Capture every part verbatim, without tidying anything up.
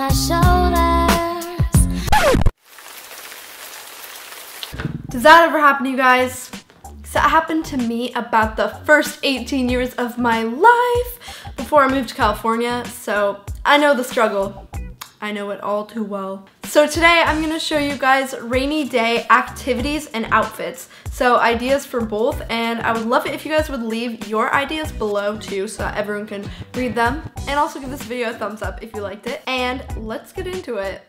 my shoulders. Does that ever happen to you guys? Because that happened to me about the first eighteen years of my life before I moved to California, so I know the struggle. I know it all too well. So today I'm gonna show you guys rainy day activities and outfits. So ideas for both, and I would love it if you guys would leave your ideas below too so that everyone can read them. And also give this video a thumbs up if you liked it. And let's get into it.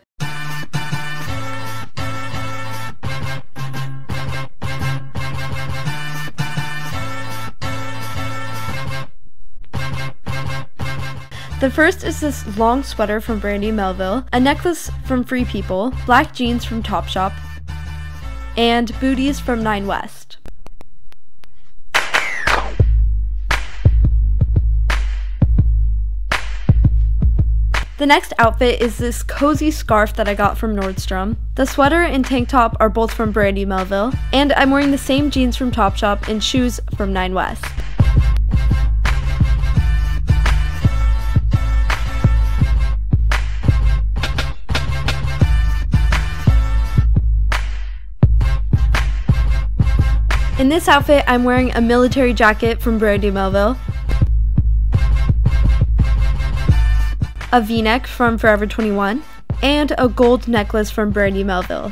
The first is this long sweater from Brandy Melville, a necklace from Free People, black jeans from Topshop, and booties from Nine West. The next outfit is this cozy scarf that I got from Nordstrom. The sweater and tank top are both from Brandy Melville, and I'm wearing the same jeans from Topshop and shoes from Nine West. In this outfit, I'm wearing a military jacket from Brandy Melville, a V-neck from Forever twenty-one, and a gold necklace from Brandy Melville.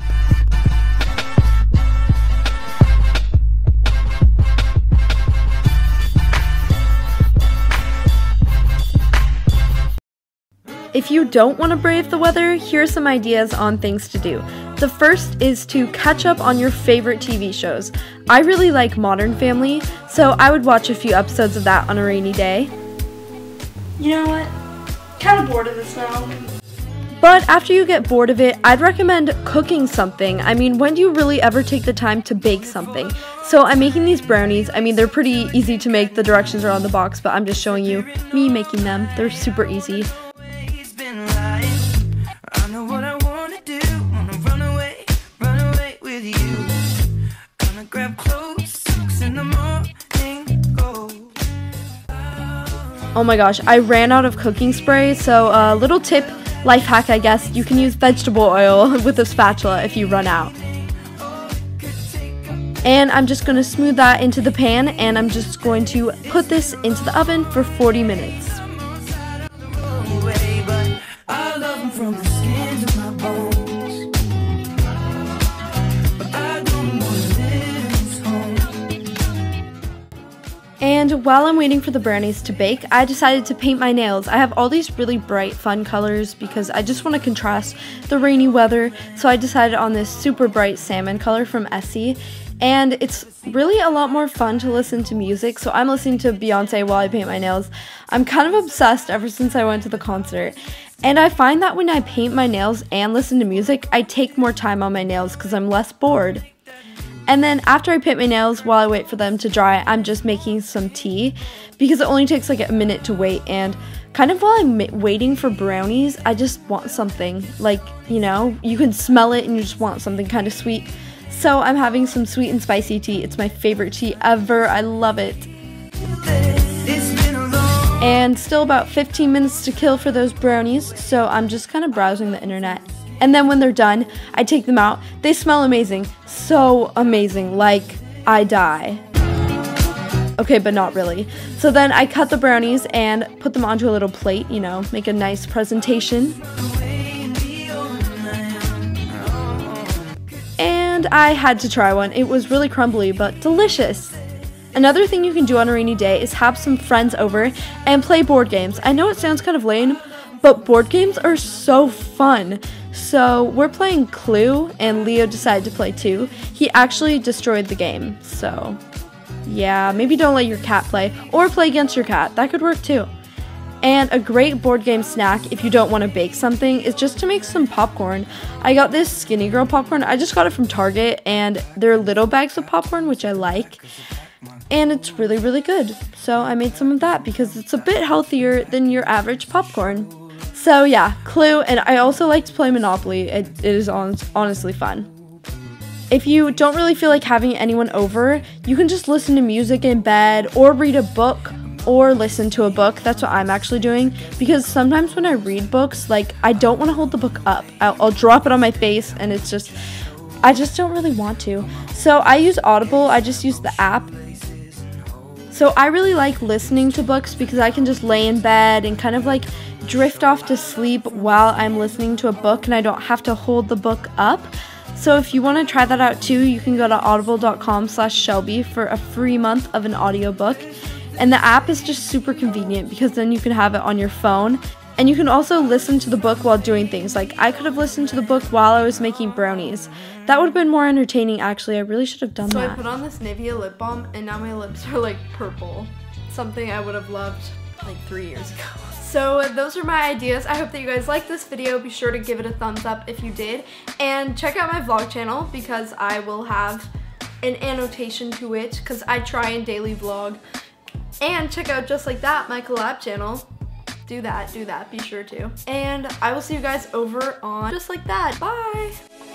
If you don't want to brave the weather, here are some ideas on things to do. The first is to catch up on your favorite T V shows. I really like Modern Family, so I would watch a few episodes of that on a rainy day. You know what? Kind of bored of this now. But after you get bored of it, I'd recommend cooking something. I mean, when do you really ever take the time to bake something? So I'm making these brownies. I mean, they're pretty easy to make. The directions are on the box, but I'm just showing you me making them. They're super easy. Oh my gosh, I ran out of cooking spray, so a uh, little tip, life hack I guess, you can use vegetable oil with a spatula if you run out. And I'm just going to smooth that into the pan, and I'm just going to put this into the oven for forty minutes. And while I'm waiting for the brownies to bake, I decided to paint my nails. I have all these really bright, fun colors because I just want to contrast the rainy weather. So I decided on this super bright salmon color from Essie. And it's really a lot more fun to listen to music. So I'm listening to Beyonce while I paint my nails. I'm kind of obsessed ever since I went to the concert. And I find that when I paint my nails and listen to music, I take more time on my nails because I'm less bored. And then after I paint my nails, while I wait for them to dry, I'm just making some tea because it only takes like a minute to wait. And kind of while I'm waiting for brownies, I just want something like, you know, you can smell it and you just want something kind of sweet. So I'm having some sweet and spicy tea. It's my favorite tea ever. I love it. And still about fifteen minutes to kill for those brownies. So I'm just kind of browsing the internet. And then when they're done, I take them out. They smell amazing. So amazing. Like, I die. Okay, but not really. So then I cut the brownies and put them onto a little plate, you know, make a nice presentation. And I had to try one. It was really crumbly, but delicious. Another thing you can do on a rainy day is have some friends over and play board games. I know it sounds kind of lame, but board games are so fun. So we're playing Clue, and Leo decided to play too. He actually destroyed the game, so yeah, maybe don't let your cat play, or play against your cat. That could work too. And a great board game snack if you don't want to bake something is just to make some popcorn. I got this Skinny Girl popcorn. I just got it from Target, and they're little bags of popcorn, which I like. And it's really, really good. So I made some of that because it's a bit healthier than your average popcorn. So yeah, Clue, and I also like to play Monopoly. It, it is on, honestly fun. If you don't really feel like having anyone over, you can just listen to music in bed or read a book or listen to a book. That's what I'm actually doing, because sometimes when I read books, like, I don't want to hold the book up. I'll, I'll drop it on my face, and it's just, I just don't really want to. So I use Audible. I just use the app. So I really like listening to books because I can just lay in bed and kind of like drift off to sleep while I'm listening to a book, and I don't have to hold the book up. So if you want to try that out too, you can go to audible dot com slash Shelby for a free month of an audiobook. And the app is just super convenient because then you can have it on your phone. And you can also listen to the book while doing things. Like, I could have listened to the book while I was making brownies. That would have been more entertaining, actually. I really should have done so that. So I put on this Nivea lip balm, and now my lips are like purple. Something I would have loved like three years ago. So those are my ideas. I hope that you guys liked this video. Be sure to give it a thumbs up if you did. And check out my vlog channel because I will have an annotation to it because I try and daily vlog. And check out Just Like That, my collab channel. Do that, do that, be sure to. And I will see you guys over on Just Like That. Bye!